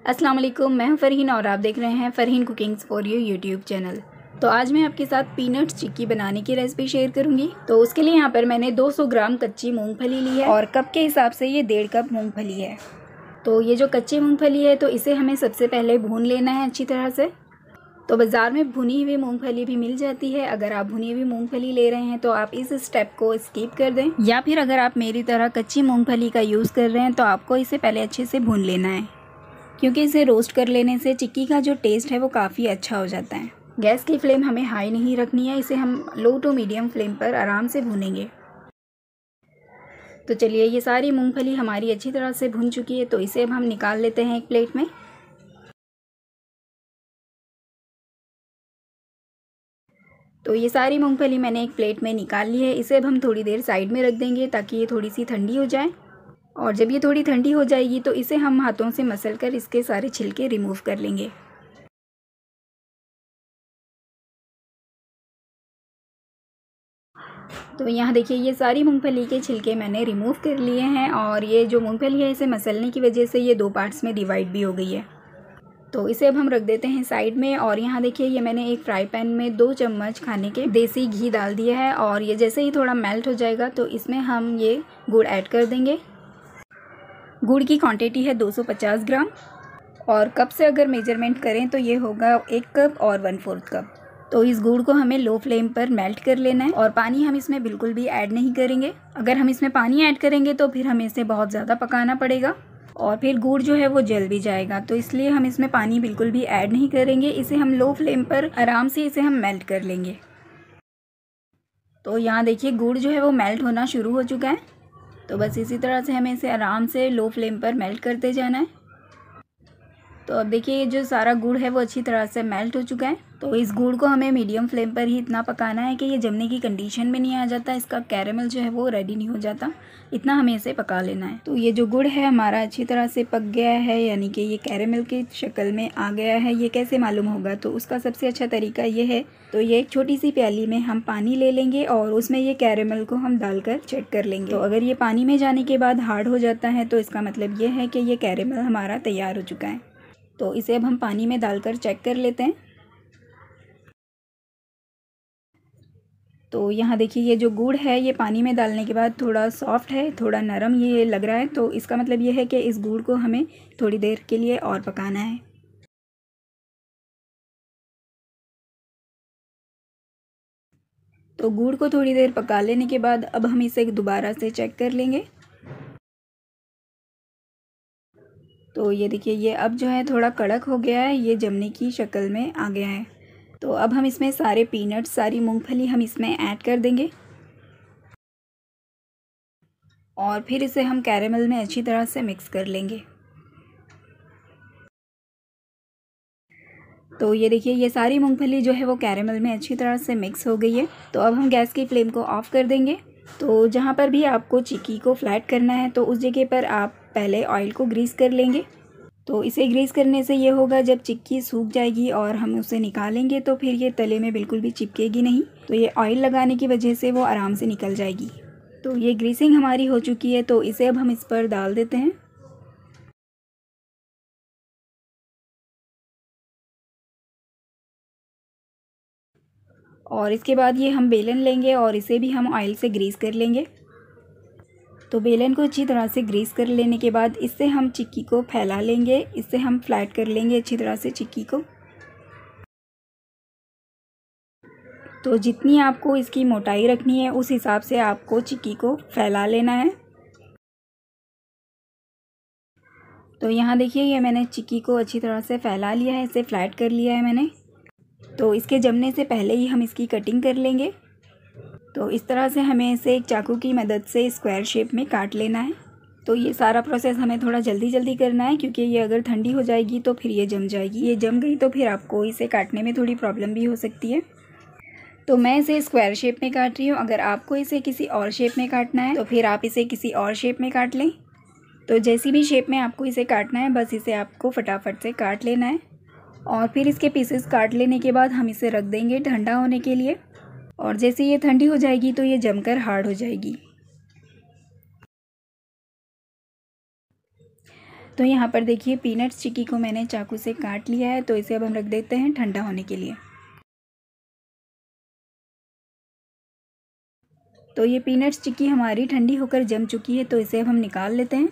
अस्सलाम वालेकुम, मैं हूं फ़रहीन और आप देख रहे हैं Farheen cookings for you YouTube channel. तो आज मैं आपके साथ पीनट्स चिक्की बनाने की रेसिपी शेयर करूंगी। तो उसके लिए यहाँ पर मैंने 200 ग्राम कच्ची मूंगफली ली है और कप के हिसाब से ये 1.5 कप मूंगफली है। तो ये जो कच्ची मूंगफली है तो इसे हमें सबसे पहले भून लेना है अच्छी तरह से। तो बाज़ार में भुनी हुई मूंगफली भी मिल जाती है। अगर आप भुनी हुई मूंगफली ले रहे हैं तो आप इस स्टेप को स्किप कर दें, या फिर अगर आप मेरी तरह कच्ची मूंगफली का यूज़ कर रहे हैं तो आपको इसे पहले अच्छे से भून लेना है, क्योंकि इसे रोस्ट कर लेने से चिक्की का जो टेस्ट है वो काफ़ी अच्छा हो जाता है। गैस की फ्लेम हमें हाई नहीं रखनी है, इसे हम लो टू मीडियम फ्लेम पर आराम से भूनेंगे। तो चलिए, ये सारी मूंगफली हमारी अच्छी तरह से भून चुकी है, तो इसे अब हम निकाल लेते हैं एक प्लेट में। तो ये सारी मूंगफली मैंने एक प्लेट में निकाल ली है। इसे अब हम थोड़ी देर साइड में रख देंगे ताकि ये थोड़ी सी ठंडी हो जाए। और जब ये थोड़ी ठंडी हो जाएगी तो इसे हम हाथों से मसल कर इसके सारे छिलके रिमूव कर लेंगे। तो यहाँ देखिए, ये सारी मूंगफली के छिलके मैंने रिमूव कर लिए हैं और ये जो मूंगफली है इसे मसलने की वजह से ये 2 पार्ट्स में डिवाइड भी हो गई है। तो इसे अब हम रख देते हैं साइड में। और यहाँ देखिए, ये मैंने एक फ्राई पैन में 2 चम्मच खाने के देसी घी डाल दिया है और ये जैसे ही थोड़ा मेल्ट हो जाएगा तो इसमें हम ये गुड़ ऐड कर देंगे। गुड़ की क्वांटिटी है 250 ग्राम और कप से अगर मेजरमेंट करें तो ये होगा 1 कप और 1/4 कप। तो इस गुड़ को हमें लो फ्लेम पर मेल्ट कर लेना है और पानी हम इसमें बिल्कुल भी ऐड नहीं करेंगे। अगर हम इसमें पानी ऐड करेंगे तो फिर हमें इसे बहुत ज़्यादा पकाना पड़ेगा और फिर गुड़ जो है वो जल भी जाएगा। तो इसलिए हम इसमें पानी बिल्कुल भी ऐड नहीं करेंगे। इसे हम लो फ्लेम पर आराम से इसे हम मेल्ट कर लेंगे। तो यहाँ देखिए, गुड़ जो है वो मेल्ट होना शुरू हो चुका है। तो बस इसी तरह से हमें इसे आराम से लो फ्लेम पर मेल्ट करते जाना है। तो अब देखिए, ये जो सारा गुड़ है वो अच्छी तरह से मेल्ट हो चुका है। तो इस गुड़ को हमें मीडियम फ्लेम पर ही इतना पकाना है कि ये जमने की कंडीशन में नहीं आ जाता, इसका कैरेमल जो है वो रेडी नहीं हो जाता, इतना हमें इसे पका लेना है। तो ये जो गुड़ है हमारा अच्छी तरह से पक गया है, यानी कि ये कैरेमल की शक्ल में आ गया है। ये कैसे मालूम होगा? तो उसका सबसे अच्छा तरीका ये है, तो ये एक छोटी सी प्याली में हम पानी ले लेंगे और उसमें ये कैरेमल को हम डालकर चेक कर लेंगे। तो अगर ये पानी में जाने के बाद हार्ड हो जाता है तो इसका मतलब ये है कि ये कैरेमल हमारा तैयार हो चुका है। तो इसे अब हम पानी में डालकर चेक कर लेते हैं। तो यहाँ देखिए, ये जो गुड़ है ये पानी में डालने के बाद थोड़ा सॉफ्ट है, थोड़ा नरम ये लग रहा है। तो इसका मतलब ये है कि इस गुड़ को हमें थोड़ी देर के लिए और पकाना है। तो गुड़ को थोड़ी देर पका लेने के बाद अब हम इसे दोबारा से चेक कर लेंगे। तो ये देखिए, ये अब जो है थोड़ा कड़क हो गया है, ये जमने की शक्ल में आ गया है। तो अब हम इसमें सारे पीनट्स, सारी मूंगफली हम इसमें ऐड कर देंगे और फिर इसे हम कैरेमल में अच्छी तरह से मिक्स कर लेंगे। तो ये देखिए, ये सारी मूंगफली जो है वो कैरेमल में अच्छी तरह से मिक्स हो गई है। तो अब हम गैस की फ्लेम को ऑफ़ कर देंगे। तो जहाँ पर भी आपको चिक्की को फ्लैट करना है तो उस जगह पर आप पहले ऑयल को ग्रीस कर लेंगे। तो इसे ग्रीस करने से ये होगा, जब चिक्की सूख जाएगी और हम उसे निकालेंगे तो फिर ये तले में बिल्कुल भी चिपकेगी नहीं। तो ये ऑयल लगाने की वजह से वो आराम से निकल जाएगी। तो ये ग्रीसिंग हमारी हो चुकी है, तो इसे अब हम इस पर डाल देते हैं। और इसके बाद ये हम बेलन लेंगे और इसे भी हम ऑयल से ग्रीस कर लेंगे। तो बेलन को अच्छी तरह से ग्रीस कर लेने के बाद इससे हम चिक्की को फैला लेंगे, इससे हम फ्लैट कर लेंगे अच्छी तरह से चिक्की को। तो जितनी आपको इसकी मोटाई रखनी है उस हिसाब से आपको चिक्की को फैला लेना है। तो यहाँ देखिए, ये मैंने चिक्की को अच्छी तरह से फैला लिया है, इसे फ्लैट कर लिया है मैंने। तो इसके जमने से पहले ही हम इसकी कटिंग कर लेंगे। तो इस तरह से हमें इसे एक चाकू की मदद से स्क्वायर शेप में काट लेना है। तो ये सारा प्रोसेस हमें थोड़ा जल्दी जल्दी करना है, क्योंकि ये अगर ठंडी हो जाएगी तो फिर ये जम जाएगी। ये जम गई तो फिर आपको इसे काटने में थोड़ी प्रॉब्लम भी हो सकती है। तो मैं इसे स्क्वायर शेप में काट रही हूँ। अगर आपको इसे किसी और शेप में काटना है तो फिर आप इसे किसी और शेप में काट लें। तो जैसी भी शेप में आपको इसे काटना है, बस इसे आपको फटाफट से काट लेना है। और फिर इसके पीसेस काट लेने के बाद हम इसे रख देंगे ठंडा होने के लिए। और जैसे ये ठंडी हो जाएगी तो ये जमकर हार्ड हो जाएगी। तो यहाँ पर देखिए पीनट्स चिक्की को मैंने चाकू से काट लिया है। तो इसे अब हम रख देते हैं ठंडा होने के लिए। तो ये पीनट्स चिक्की हमारी ठंडी होकर जम चुकी है, तो इसे अब हम निकाल लेते हैं।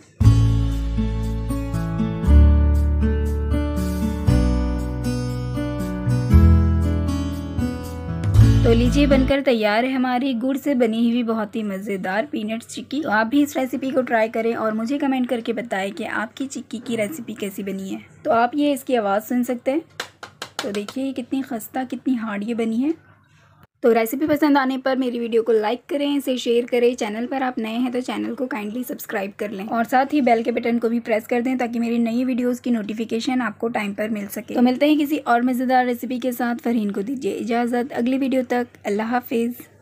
तो लीजिए बनकर तैयार है हमारी गुड़ से बनी हुई बहुत ही मज़ेदार पीनट्स चिक्की। तो आप भी इस रेसिपी को ट्राई करें और मुझे कमेंट करके बताएं कि आपकी चिक्की की रेसिपी कैसी बनी है। तो आप ये इसकी आवाज़ सुन सकते हैं। तो देखिए ये कितनी खस्ता, कितनी हार्ड ये बनी है। तो रेसिपी पसंद आने पर मेरी वीडियो को लाइक करें, इसे शेयर करें। चैनल पर आप नए हैं तो चैनल को काइंडली सब्सक्राइब कर लें और साथ ही बेल के बटन को भी प्रेस कर दें ताकि मेरी नई वीडियोस की नोटिफिकेशन आपको टाइम पर मिल सके। तो मिलते हैं किसी और मज़ेदार रेसिपी के साथ। फरहीन को दीजिए इजाज़त। अगली वीडियो तक अल्लाह हाफिज़।